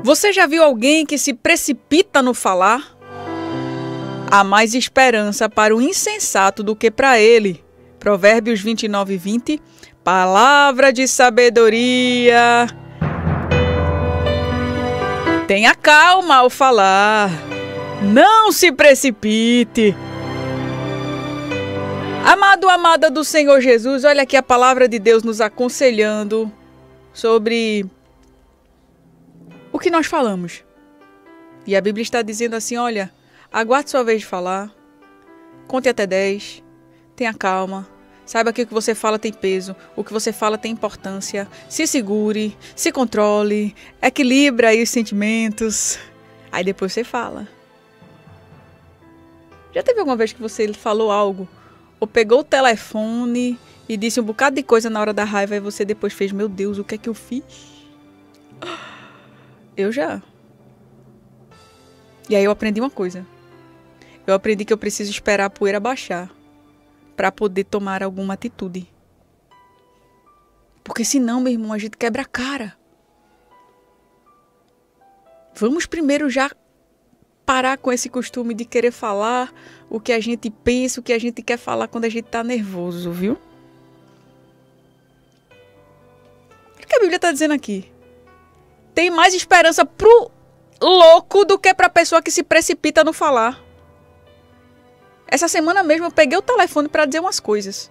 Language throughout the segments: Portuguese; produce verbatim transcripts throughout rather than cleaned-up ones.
Você já viu alguém que se precipita no falar? Há mais esperança para o insensato do que para ele. Provérbios vinte e nove, vinte. Palavra de sabedoria. Tenha calma ao falar. Não se precipite. Amado, amada do Senhor Jesus, olha aqui a palavra de Deus nos aconselhando sobre o que nós falamos. E a Bíblia está dizendo assim, olha, aguarde sua vez de falar, conte até dez, tenha calma, saiba que o que você fala tem peso, o que você fala tem importância, se segure, se controle, equilibra aí os sentimentos, aí depois você fala. Já teve alguma vez que você falou algo, ou pegou o telefone e disse um bocado de coisa na hora da raiva e você depois fez, meu Deus, o que é que eu fiz? Eu já. E aí eu aprendi uma coisa. Eu aprendi que eu preciso esperar a poeira baixar para poder tomar alguma atitude. Porque senão, meu irmão, a gente quebra a cara. Vamos primeiro já parar com esse costume de querer falar o que a gente pensa, o que a gente quer falar quando a gente tá nervoso, viu? O que a Bíblia está dizendo aqui? Tem mais esperança pro louco do que pra pessoa que se precipita no falar. Essa semana mesmo eu peguei o telefone para dizer umas coisas.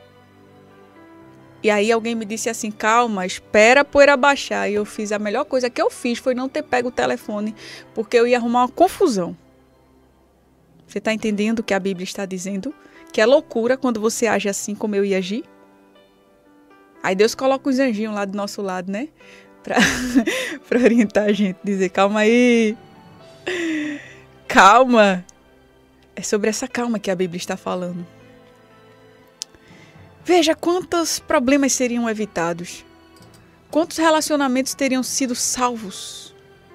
E aí alguém me disse assim, calma, espera a poeira baixar. E eu fiz, a melhor coisa que eu fiz foi não ter pego o telefone, porque eu ia arrumar uma confusão. Você está entendendo o que a Bíblia está dizendo? Que é loucura quando você age assim como eu ia agir? Aí Deus coloca os anjinhos lá do nosso lado, né? Pra, pra orientar a gente, dizer, calma aí, calma. É sobre essa calma que a Bíblia está falando. Veja quantos problemas seriam evitados, quantos relacionamentos teriam sido salvos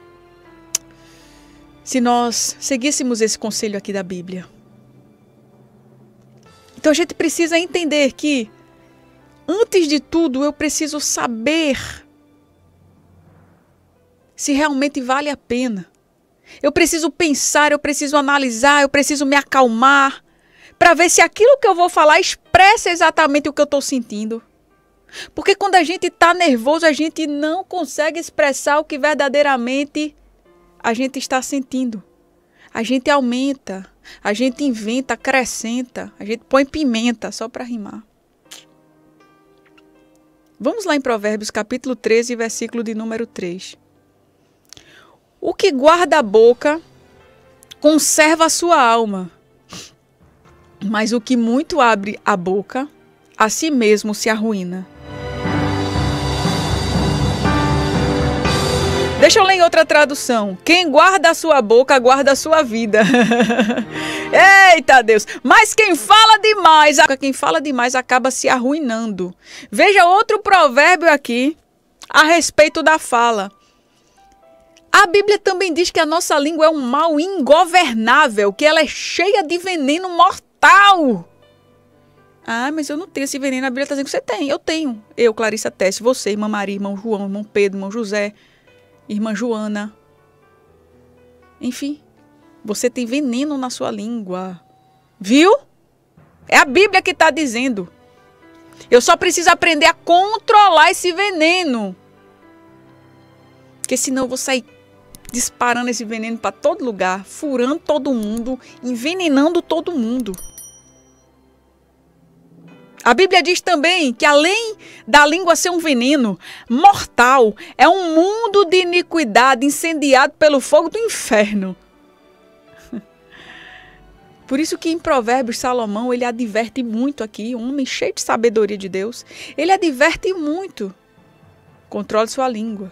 se nós seguíssemos esse conselho aqui da Bíblia. Então a gente precisa entender que, antes de tudo, eu preciso saber se realmente vale a pena. Eu preciso pensar, eu preciso analisar, eu preciso me acalmar para ver se aquilo que eu vou falar expressa exatamente o que eu estou sentindo. Porque quando a gente está nervoso, a gente não consegue expressar o que verdadeiramente a gente está sentindo. A gente aumenta, a gente inventa, acrescenta, a gente põe pimenta só para rimar. Vamos lá em Provérbios capítulo treze, versículo de número três. O que guarda a boca conserva a sua alma, mas o que muito abre a boca, a si mesmo se arruína. Deixa eu ler em outra tradução. Quem guarda a sua boca, guarda a sua vida. Eita Deus! Mas quem fala demais, quem fala demais acaba se arruinando. Veja outro provérbio aqui a respeito da fala. A Bíblia também diz que a nossa língua é um mal ingovernável, que ela é cheia de veneno mortal. Ah, mas eu não tenho esse veneno. A Bíblia está dizendo que você tem. Eu tenho. Eu, Clarissa Tess, você, irmã Maria, irmão João, irmão Pedro, irmão José, irmã Joana. Enfim, você tem veneno na sua língua. Viu? É a Bíblia que está dizendo. Eu só preciso aprender a controlar esse veneno. Porque senão eu vou sair disparando esse veneno para todo lugar, furando todo mundo, envenenando todo mundo. A Bíblia diz também que além da língua ser um veneno mortal, é um mundo de iniquidade incendiado pelo fogo do inferno. Por isso que em Provérbios Salomão ele adverte muito aqui, um homem cheio de sabedoria de Deus, ele adverte muito. Controle sua língua.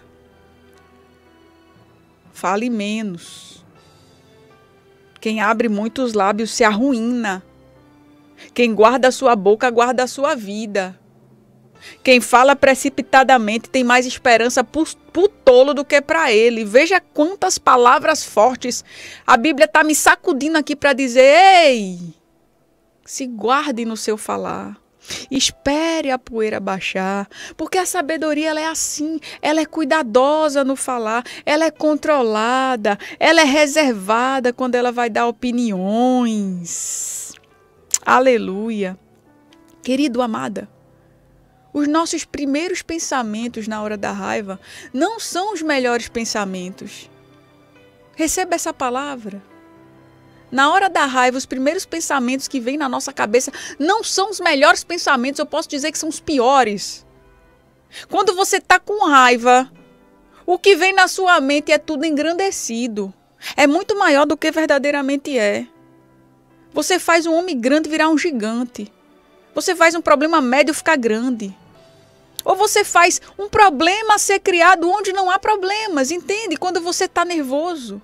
Fale menos. Quem abre muitos lábios se arruína. Quem guarda a sua boca, guarda a sua vida. Quem fala precipitadamente tem mais esperança para o tolo do que para ele. Veja quantas palavras fortes. A Bíblia está me sacudindo aqui para dizer, ei, se guarde no seu falar. Espere a poeira baixar, porque a sabedoria ela é assim, ela é cuidadosa no falar, ela é controlada, ela é reservada quando ela vai dar opiniões. Aleluia. Querido, amada, os nossos primeiros pensamentos na hora da raiva não são os melhores pensamentos. Receba essa palavra. Na hora da raiva, os primeiros pensamentos que vêm na nossa cabeça não são os melhores pensamentos, eu posso dizer que são os piores. Quando você está com raiva, o que vem na sua mente é tudo engrandecido. É muito maior do que verdadeiramente é. Você faz um homem grande virar um gigante. Você faz um problema médio ficar grande. Ou você faz um problema ser criado onde não há problemas, entende? Quando você está nervoso.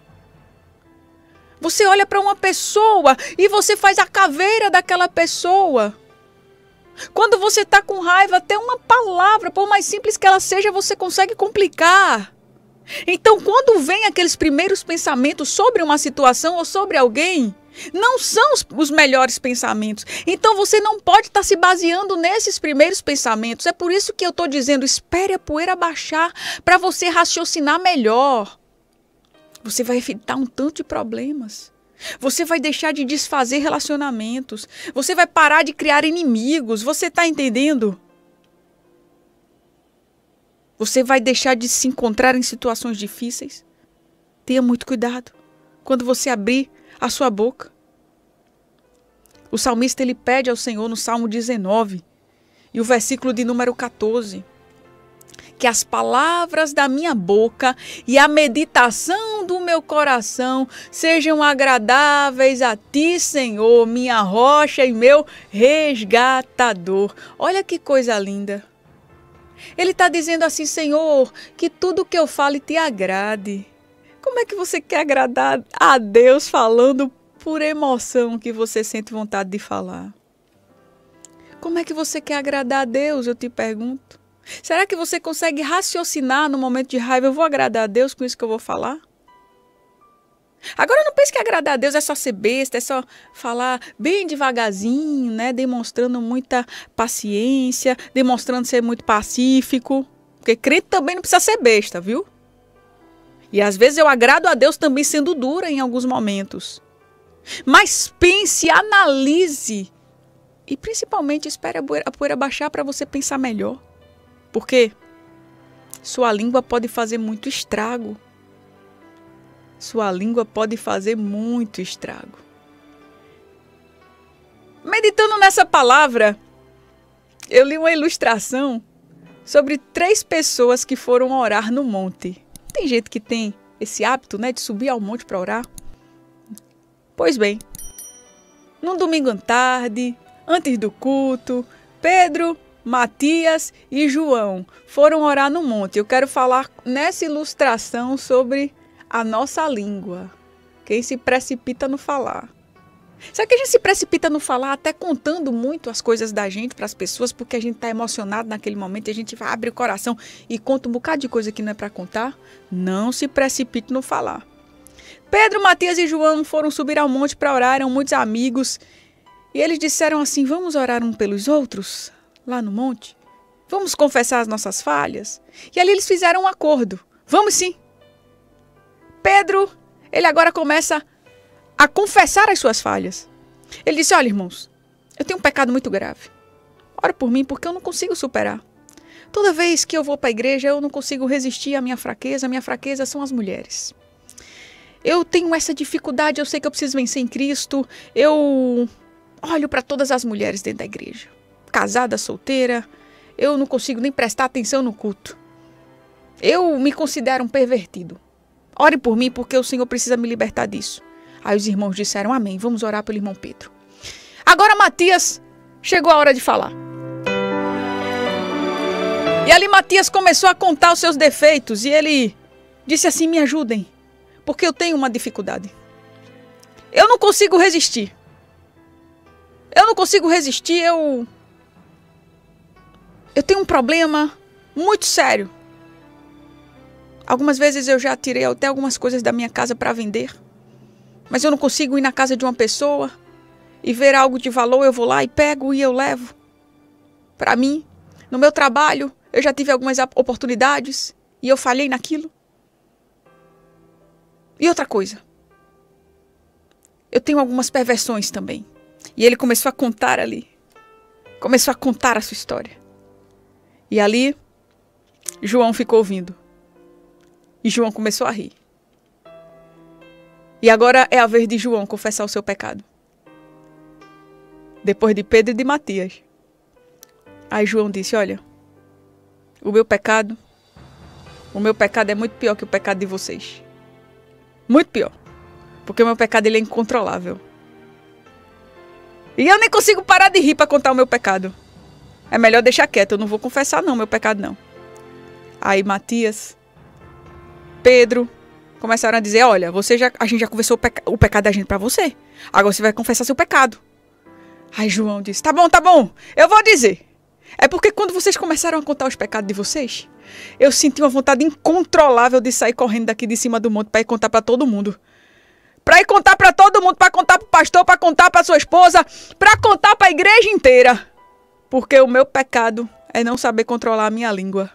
Você olha para uma pessoa e você faz a caveira daquela pessoa. Quando você está com raiva, até uma palavra, por mais simples que ela seja, você consegue complicar. Então, quando vem aqueles primeiros pensamentos sobre uma situação ou sobre alguém, não são os, os melhores pensamentos. Então, você não pode estar se baseando nesses primeiros pensamentos. É por isso que eu estou dizendo, espere a poeira baixar para você raciocinar melhor. Você vai evitar um tanto de problemas. Você vai deixar de desfazer relacionamentos. Você vai parar de criar inimigos. Você está entendendo? Você vai deixar de se encontrar em situações difíceis. Tenha muito cuidado quando você abrir a sua boca. O salmista ele pede ao Senhor no Salmo dezenove e o versículo de número quatorze. Que as palavras da minha boca e a meditação do meu coração sejam agradáveis a ti, Senhor, minha rocha e meu resgatador. Olha que coisa linda. Ele está dizendo assim, Senhor, que tudo que eu fale te agrade. Como é que você quer agradar a Deus falando por emoção que você sente vontade de falar? Como é que você quer agradar a Deus, eu te pergunto? Será que você consegue raciocinar no momento de raiva? Eu vou agradar a Deus com isso que eu vou falar? Agora não pense que agradar a Deus é só ser besta, é só falar bem devagarzinho, né? Demonstrando muita paciência, demonstrando ser muito pacífico. Porque crente também não precisa ser besta, viu? E às vezes eu agrado a Deus também sendo dura em alguns momentos. Mas pense, analise e principalmente espere a poeira baixar para você pensar melhor. Porque sua língua pode fazer muito estrago. Sua língua pode fazer muito estrago. Meditando nessa palavra, eu li uma ilustração sobre três pessoas que foram orar no monte. Tem gente que tem esse hábito, né, de subir ao monte para orar. Pois bem, num domingo à tarde, antes do culto, Pedro, Matias e João foram orar no monte. Eu quero falar nessa ilustração sobre a nossa língua. Quem se precipita no falar. Sabe que a gente se precipita no falar até contando muito as coisas da gente para as pessoas porque a gente está emocionado naquele momento e a gente abre o coração e conta um bocado de coisa que não é para contar? Não se precipite no falar. Pedro, Matias e João foram subir ao monte para orar, eram muitos amigos. E eles disseram assim, vamos orar um pelos outros? Lá no monte, vamos confessar as nossas falhas. E ali eles fizeram um acordo. Vamos sim. Pedro, ele agora começa a confessar as suas falhas. Ele disse, olha irmãos, eu tenho um pecado muito grave. Ora por mim porque eu não consigo superar. Toda vez que eu vou para a igreja eu não consigo resistir à minha fraqueza. A minha fraqueza são as mulheres. Eu tenho essa dificuldade, eu sei que eu preciso vencer em Cristo. Eu olho para todas as mulheres dentro da igreja. Casada, solteira, eu não consigo nem prestar atenção no culto. Eu me considero um pervertido. Ore por mim porque o Senhor precisa me libertar disso. Aí os irmãos disseram amém, vamos orar pelo irmão Pedro. Agora Matias, chegou a hora de falar. E ali Matias começou a contar os seus defeitos e ele disse assim, me ajudem, porque eu tenho uma dificuldade. Eu não consigo resistir. Eu não consigo resistir, eu... Eu tenho um problema muito sério. Algumas vezes eu já tirei até algumas coisas da minha casa para vender. Mas eu não consigo ir na casa de uma pessoa e ver algo de valor, eu vou lá e pego e eu levo. para mim, no meu trabalho, eu já tive algumas oportunidades e eu falhei naquilo. E outra coisa, eu tenho algumas perversões também. E ele começou a contar ali. Começou a contar a sua história. E ali, João ficou ouvindo. E João começou a rir. E agora é a vez de João confessar o seu pecado. Depois de Pedro e de Matias. Aí João disse, olha, o meu pecado, o meu pecado é muito pior que o pecado de vocês. Muito pior. Porque o meu pecado ele é incontrolável. E eu nem consigo parar de rir para contar o meu pecado. É melhor deixar quieto, eu não vou confessar não, meu pecado não. Aí Matias, Pedro, começaram a dizer, olha, você já, a gente já confessou o, peca, o pecado da gente para você. Agora você vai confessar seu pecado. Aí João disse, tá bom, tá bom, eu vou dizer. É porque quando vocês começaram a contar os pecados de vocês, eu senti uma vontade incontrolável de sair correndo daqui de cima do monte para ir contar para todo mundo. Para ir contar para todo mundo, para contar para o pastor, para contar para sua esposa, para contar para a igreja inteira. Porque o meu pecado é não saber controlar a minha língua.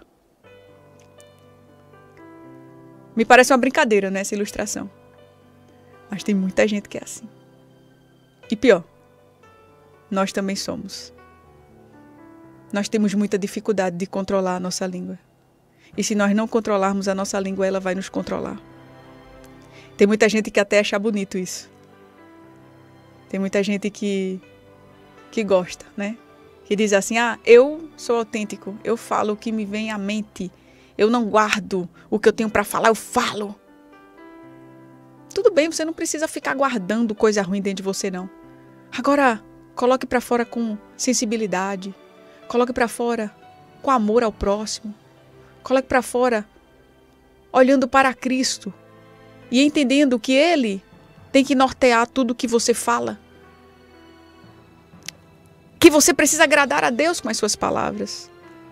Me parece uma brincadeira, né, essa ilustração. Mas tem muita gente que é assim. E pior, nós também somos. Nós temos muita dificuldade de controlar a nossa língua. E se nós não controlarmos a nossa língua, ela vai nos controlar. Tem muita gente que até acha bonito isso. Tem muita gente que, que gosta, né? Que diz assim, ah, eu sou autêntico, eu falo o que me vem à mente. Eu não guardo o que eu tenho para falar, eu falo. Tudo bem, você não precisa ficar guardando coisa ruim dentro de você, não. Agora, coloque para fora com sensibilidade. Coloque para fora com amor ao próximo. Coloque para fora olhando para Cristo e entendendo que Ele tem que nortear tudo que você fala. Que você precisa agradar a Deus com as suas palavras.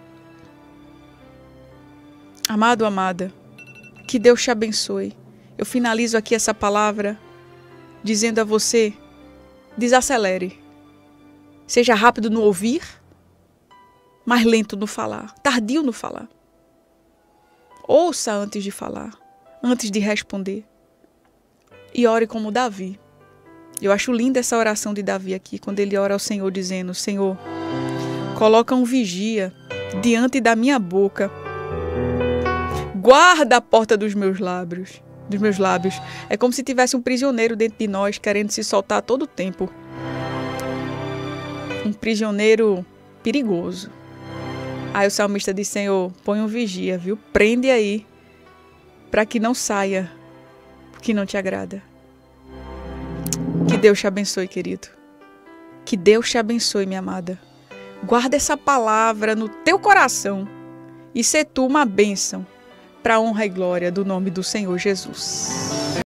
Amado, amada, que Deus te abençoe. Eu finalizo aqui essa palavra dizendo a você, desacelere. Seja rápido no ouvir, mas lento no falar, tardio no falar. Ouça antes de falar, antes de responder. E ore como Davi. Eu acho linda essa oração de Davi aqui, quando ele ora ao Senhor dizendo, Senhor, coloca um vigia diante da minha boca. Guarda a porta dos meus lábios. Dos meus lábios. É como se tivesse um prisioneiro dentro de nós, querendo se soltar a todo tempo. Um prisioneiro perigoso. Aí o salmista diz, Senhor, põe um vigia, viu? Prende aí, para que não saia o que não te agrada. Que Deus te abençoe, querido. Que Deus te abençoe, minha amada. Guarda essa palavra no teu coração e sê tu uma bênção para a honra e glória do nome do Senhor Jesus.